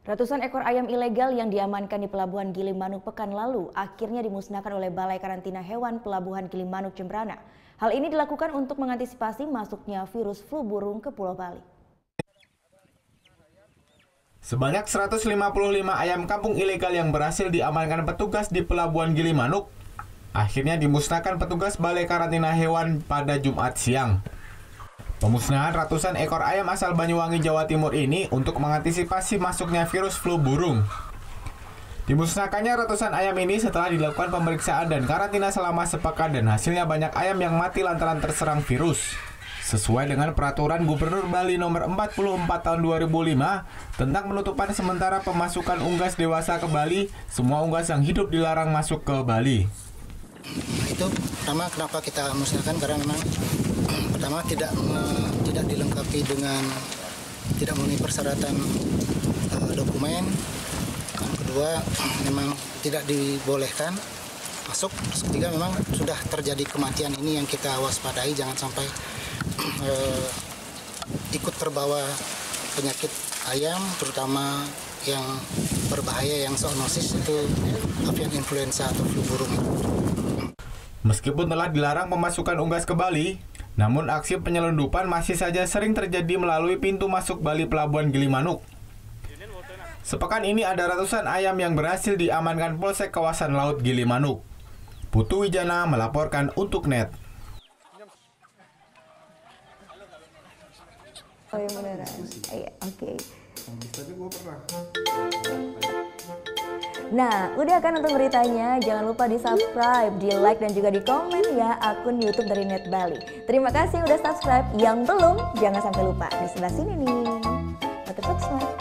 Ratusan ekor ayam ilegal yang diamankan di Pelabuhan Gilimanuk pekan lalu akhirnya dimusnahkan oleh Balai Karantina Hewan Pelabuhan Gilimanuk Jembrana. Hal ini dilakukan untuk mengantisipasi masuknya virus flu burung ke Pulau Bali. Sebanyak 155 ayam kampung ilegal yang berhasil diamankan petugas di Pelabuhan Gilimanuk akhirnya dimusnahkan petugas Balai Karantina Hewan pada Jumat siang. Pemusnahan ratusan ekor ayam asal Banyuwangi, Jawa Timur ini untuk mengantisipasi masuknya virus flu burung. Dimusnahkannya ratusan ayam ini setelah dilakukan pemeriksaan dan karantina selama sepekan dan hasilnya banyak ayam yang mati lantaran terserang virus. Sesuai dengan peraturan Gubernur Bali nomor 44 tahun 2005 tentang penutupan sementara pemasukan unggas dewasa ke Bali, semua unggas yang hidup dilarang masuk ke Bali. Itu pertama kenapa kita musnahkan, karena memang pertama tidak dilengkapi dengan, tidak memenuhi persyaratan dokumen. Yang kedua memang tidak dibolehkan masuk. Terus ketiga memang sudah terjadi kematian, ini yang kita waspadai, jangan sampai ikut terbawa penyakit ayam, terutama yang berbahaya yang zoonosis, itu avian influenza atau flu burung. Meskipun telah dilarang pemasukan unggas ke Bali, namun aksi penyelundupan masih saja sering terjadi melalui pintu masuk Bali Pelabuhan Gilimanuk. Sepekan ini ada ratusan ayam yang berhasil diamankan Polsek Kawasan Laut Gilimanuk. Putu Wijana melaporkan untuk NET. Oh iya beneran. Iya, oke. Nah, udah kan untuk beritanya? Jangan lupa di-subscribe, di-like, dan juga di-komen ya akun YouTube dari Net Bali. Terima kasih udah subscribe. Yang belum, jangan sampai lupa. Di sebelah sini nih. Notif subscribe.